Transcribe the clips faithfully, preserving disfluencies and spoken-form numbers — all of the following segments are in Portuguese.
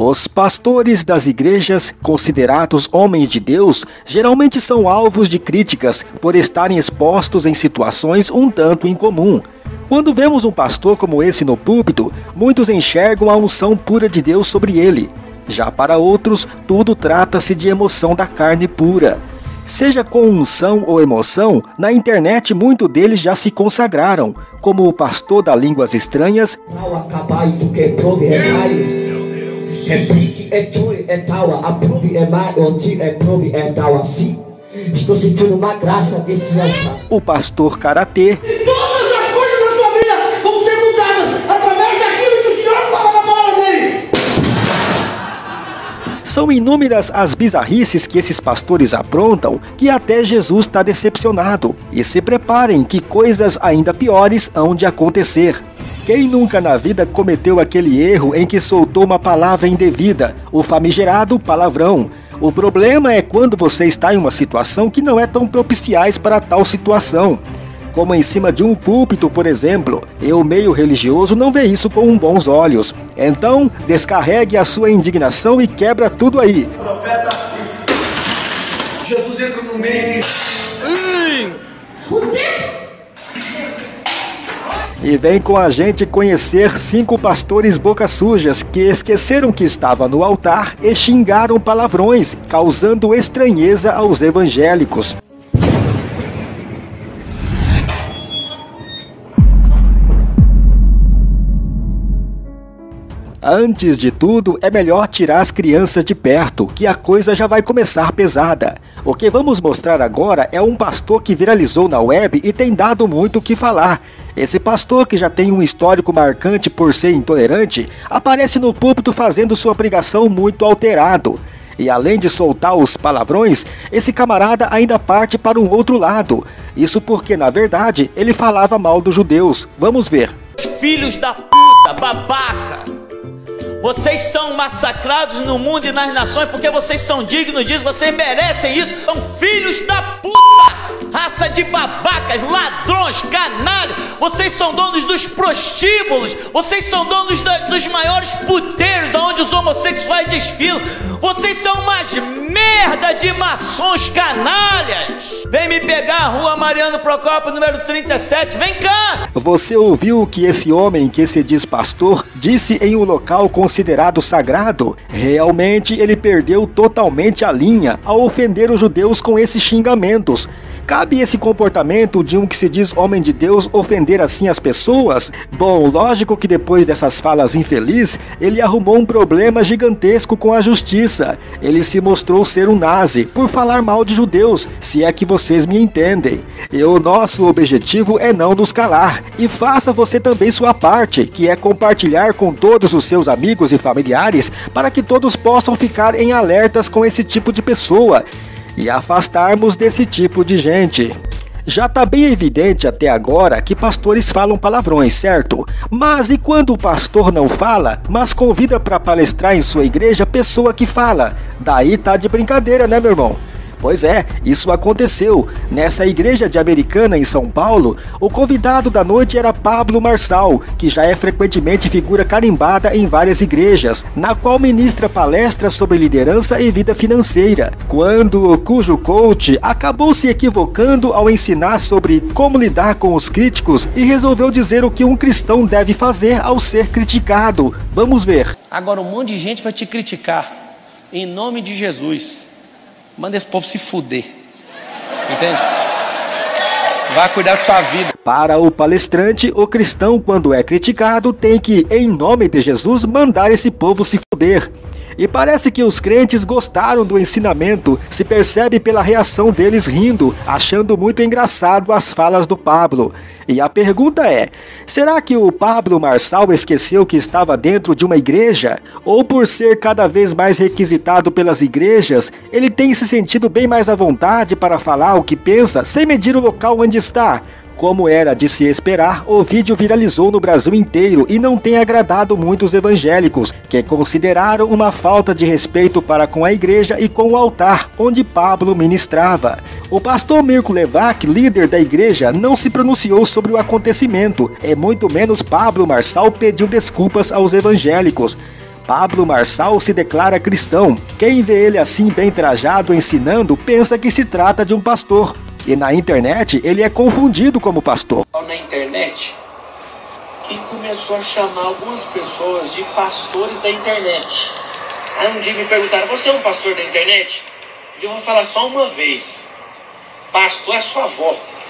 Os pastores das igrejas, considerados homens de Deus, geralmente são alvos de críticas por estarem expostos em situações um tanto incomum. Quando vemos um pastor como esse no púlpito, muitos enxergam a unção pura de Deus sobre ele. Já para outros, tudo trata-se de emoção da carne pura. Seja com unção ou emoção, na internet muitos deles já se consagraram, como o pastor da Línguas Estranhas, estou sentindo uma graça desse altar. O pastor Karatê, são inúmeras as bizarrices que esses pastores aprontam que até Jesus está decepcionado. E se preparem que coisas ainda piores hão de acontecer. Quem nunca na vida cometeu aquele erro em que soltou uma palavra indevida, o famigerado palavrão? O problema é quando você está em uma situação que não é tão propiciais para tal situação. Como em cima de um púlpito, por exemplo. Eu, meio religioso, não vê isso com bons olhos. Então, descarregue a sua indignação e quebra tudo aí. Profeta, Jesus entra no meio e vem com a gente conhecer cinco pastores boca sujas que esqueceram que estava no altar e xingaram palavrões, causando estranheza aos evangélicos. Antes de tudo, é melhor tirar as crianças de perto, que a coisa já vai começar pesada. O que vamos mostrar agora é um pastor que viralizou na web e tem dado muito o que falar. Esse pastor, que já tem um histórico marcante por ser intolerante, aparece no púlpito fazendo sua pregação muito alterado. E além de soltar os palavrões, esse camarada ainda parte para um outro lado. Isso porque, na verdade, ele falava mal dos judeus. Vamos ver. Filhos da puta, babaca! Vocês são massacrados no mundo e nas nações porque vocês são dignos disso, vocês merecem isso. São filhos da puta, raça de babacas, ladrões, canalhas. Vocês são donos dos prostíbulos, vocês são donos da, dos maiores puteiros onde os homossexuais desfilam. Vocês são umas merda de maçons canalhas. Vem me pegar, Rua Mariano Procópio, número trinta e sete, vem cá. Você ouviu o que esse homem, que se diz pastor, disse em um local considerado sagrado? Realmente ele perdeu totalmente a linha ao ofender os judeus com esses xingamentos. Cabe esse comportamento de um que se diz homem de Deus ofender assim as pessoas? Bom, lógico que depois dessas falas infelizes, ele arrumou um problema gigantesco com a justiça. Ele se mostrou ser um nazi por falar mal de judeus, se é que vocês me entendem. E o nosso objetivo é não nos calar. E faça você também sua parte, que é compartilhar com todos os seus amigos e familiares para que todos possam ficar em alertas com esse tipo de pessoa e afastarmos desse tipo de gente. Já está bem evidente até agora que pastores falam palavrões, certo? Mas e quando o pastor não fala, mas convida para palestrar em sua igreja pessoa que fala? Daí tá de brincadeira, né, meu irmão? Pois é, isso aconteceu. Nessa igreja de Americana, em São Paulo, o convidado da noite era Pablo Marçal, que já é frequentemente figura carimbada em várias igrejas, na qual ministra palestras sobre liderança e vida financeira. Quando cujo coach acabou se equivocando ao ensinar sobre como lidar com os críticos e resolveu dizer o que um cristão deve fazer ao ser criticado. Vamos ver. Agora um monte de gente vai te criticar, em nome de Jesus. Manda esse povo se fuder, entende? Vai cuidar da sua vida. Para o palestrante, o cristão, quando é criticado, tem que, em nome de Jesus, mandar esse povo se fuder. E parece que os crentes gostaram do ensinamento, se percebe pela reação deles rindo, achando muito engraçado as falas do Pablo. E a pergunta é, será que o Pablo Marçal esqueceu que estava dentro de uma igreja? Ou por ser cada vez mais requisitado pelas igrejas, ele tem se sentido bem mais à vontade para falar o que pensa, sem medir o local onde está? Como era de se esperar, o vídeo viralizou no Brasil inteiro e não tem agradado muitos evangélicos, que consideraram uma falta de respeito para com a igreja e com o altar, onde Pablo ministrava. O pastor Mirko Levac, líder da igreja, não se pronunciou sobre o acontecimento, e muito menos Pablo Marçal pediu desculpas aos evangélicos. Pablo Marçal se declara cristão. Quem vê ele assim bem trajado ensinando pensa que se trata de um pastor. E na internet ele é confundido como pastor. Na internet, que começou a chamar algumas pessoas de pastores da internet. Aí um dia me perguntaram, você é um pastor da internet? Eu vou falar só uma vez. Pastor é sua avó.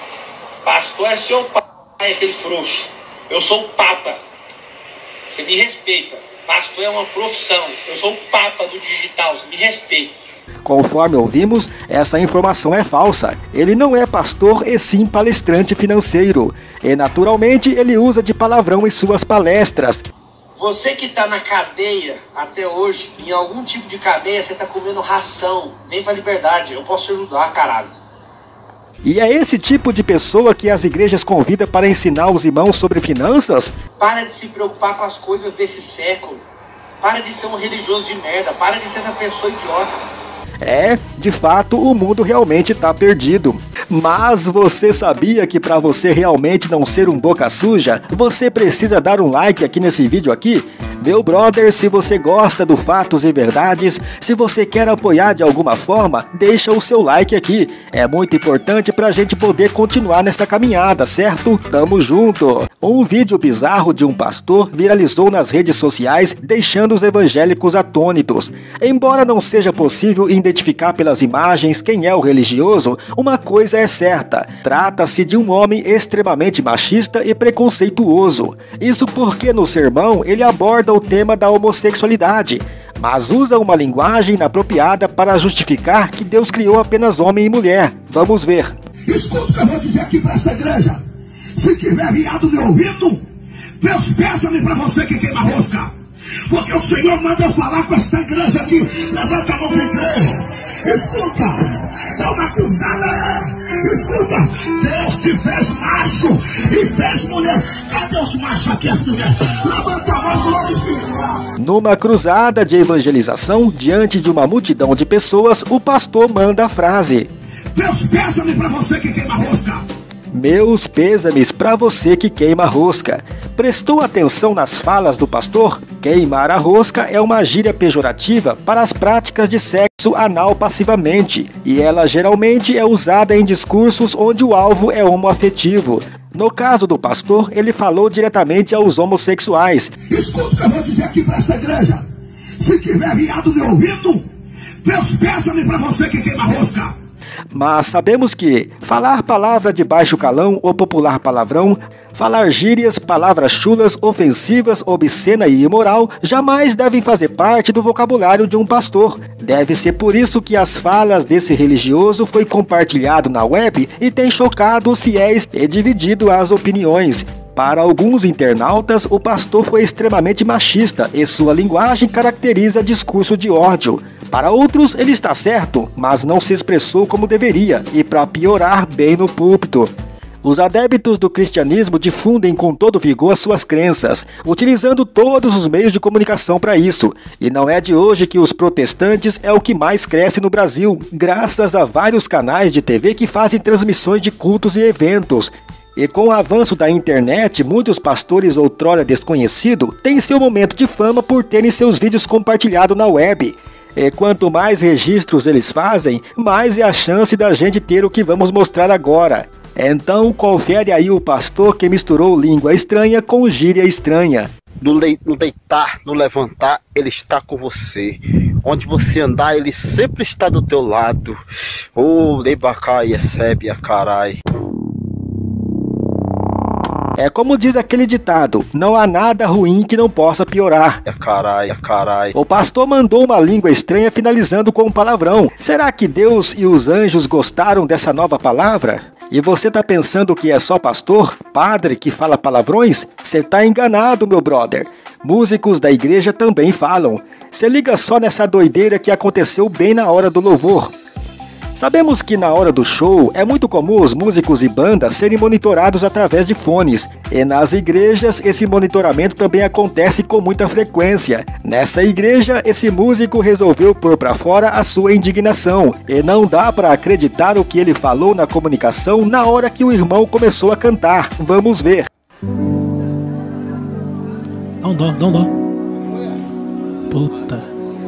Pastor é seu pai, aquele frouxo. Eu sou o Papa. Você me respeita. Pastor é uma profissão. Eu sou o Papa do digital. Você me respeita. Conforme ouvimos, essa informação é falsa. Ele não é pastor e sim palestrante financeiro. E naturalmente ele usa de palavrão em suas palestras. Você que está na cadeia até hoje, em algum tipo de cadeia, você está comendo ração. Vem pra liberdade, eu posso te ajudar, caralho. E é esse tipo de pessoa que as igrejas convidam para ensinar os irmãos sobre finanças? Para de se preocupar com as coisas desse século. Para de ser um religioso de merda. Para de ser essa pessoa idiota. É, de fato, o mundo realmente está perdido. Mas você sabia que para você realmente não ser um boca suja, você precisa dar um like aqui nesse vídeo aqui? Meu brother, se você gosta do Fatos e Verdades, se você quer apoiar de alguma forma, deixa o seu like aqui. É muito importante pra gente poder continuar nessa caminhada, certo? Tamo junto! Um vídeo bizarro de um pastor viralizou nas redes sociais, deixando os evangélicos atônitos. Embora não seja possível identificar pelas imagens quem é o religioso, uma coisa é certa: trata-se de um homem extremamente machista e preconceituoso. Isso porque no sermão ele aborda o tema da homossexualidade, mas usa uma linguagem inapropriada para justificar que Deus criou apenas homem e mulher. Vamos ver. Escuta o que eu vou dizer aqui para essa igreja. Se tiver viado me ouvindo, Deus peça-me para você que queima rosca. Porque o Senhor manda eu falar com essa igreja aqui. Levanta a mão para igreja. Escuta, é uma cruzada. Escuta, Deus te fez macho e fez mulher. Cadê os machos aqui, as mulheres? Levanta a mão, glorifica. Numa cruzada de evangelização, diante de uma multidão de pessoas, o pastor manda a frase: Deus pesa-me para você que queima rosca. Meus pêsames para você que queima rosca. Prestou atenção nas falas do pastor? Queimar a rosca é uma gíria pejorativa para as práticas de sexo anal passivamente, e ela geralmente é usada em discursos onde o alvo é homoafetivo. No caso do pastor, ele falou diretamente aos homossexuais. Escuta o que eu vou dizer aqui para essa igreja. Se tiver viado me ouvindo, Deus pesa-me para você que queima rosca. Mas sabemos que falar palavra de baixo calão ou popular palavrão, falar gírias, palavras chulas, ofensivas, obscena e imoral jamais devem fazer parte do vocabulário de um pastor. Deve ser por isso que as falas desse religioso foi compartilhado na web e tem chocado os fiéis e dividido as opiniões. Para alguns internautas, o pastor foi extremamente machista e sua linguagem caracteriza discurso de ódio. Para outros, ele está certo, mas não se expressou como deveria, e para piorar, bem no púlpito. Os adeptos do cristianismo difundem com todo vigor suas crenças, utilizando todos os meios de comunicação para isso. E não é de hoje que os protestantes é o que mais cresce no Brasil, graças a vários canais de T V que fazem transmissões de cultos e eventos. E com o avanço da internet, muitos pastores outrora desconhecidos têm seu momento de fama por terem seus vídeos compartilhados na web. E quanto mais registros eles fazem, mais é a chance da gente ter o que vamos mostrar agora. Então confere aí o pastor que misturou língua estranha com gíria estranha. No, le no deitar, no levantar, ele está com você. Onde você andar, ele sempre está do teu lado. Oh, lebacai, recebe a carai. É como diz aquele ditado: não há nada ruim que não possa piorar. É carai, é carai. O pastor mandou uma língua estranha finalizando com um palavrão. Será que Deus e os anjos gostaram dessa nova palavra? E você tá pensando que é só pastor, padre que fala palavrões? Você tá enganado, meu brother. Músicos da igreja também falam. Se liga só nessa doideira que aconteceu bem na hora do louvor. Sabemos que na hora do show é muito comum os músicos e bandas serem monitorados através de fones, e nas igrejas esse monitoramento também acontece com muita frequência. Nessa igreja, esse músico resolveu pôr para fora a sua indignação, e não dá para acreditar o que ele falou na comunicação na hora que o irmão começou a cantar. Vamos ver. Dá um dó, dá um dó. puta.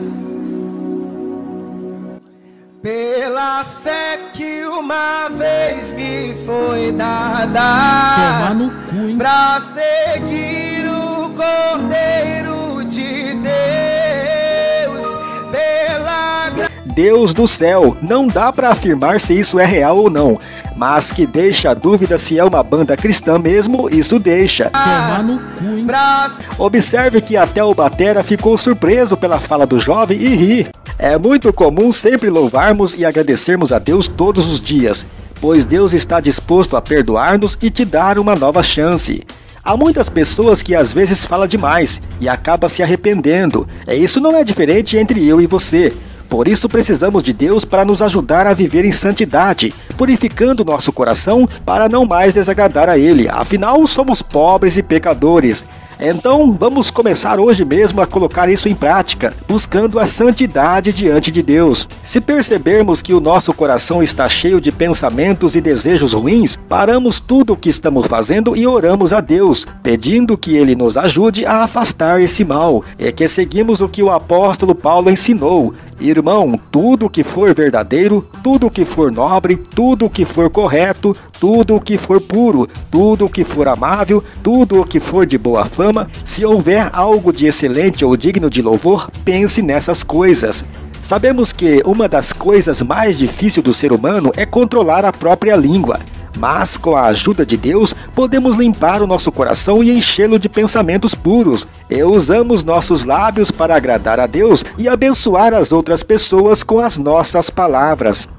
Pela fé que uma vez me foi dada, Tomar no cu, hein? pra seguir o Cordeiro de Deus, pela graça. Deus do céu, não dá para afirmar se isso é real ou não, mas que deixa a dúvida se é uma banda cristã mesmo, isso deixa. Tomar no cu, hein? Observe que até o batera ficou surpreso pela fala do jovem e ri. É muito comum sempre louvarmos e agradecermos a Deus todos os dias, pois Deus está disposto a perdoar-nos e te dar uma nova chance. Há muitas pessoas que às vezes falam demais e acabam se arrependendo. E isso não é diferente entre eu e você. Por isso precisamos de Deus para nos ajudar a viver em santidade, purificando nosso coração para não mais desagradar a Ele. Afinal, somos pobres e pecadores. Então, vamos começar hoje mesmo a colocar isso em prática, buscando a santidade diante de Deus. Se percebermos que o nosso coração está cheio de pensamentos e desejos ruins, paramos tudo o que estamos fazendo e oramos a Deus, pedindo que Ele nos ajude a afastar esse mal. É que seguimos o que o apóstolo Paulo ensinou. Irmão, tudo o que for verdadeiro, tudo o que for nobre, tudo o que for correto, tudo o que for puro, tudo o que for amável, tudo o que for de boa fama, se houver algo de excelente ou digno de louvor, pense nessas coisas. Sabemos que uma das coisas mais difíceis do ser humano é controlar a própria língua. Mas, com a ajuda de Deus, podemos limpar o nosso coração e enchê-lo de pensamentos puros. E usamos nossos lábios para agradar a Deus e abençoar as outras pessoas com as nossas palavras.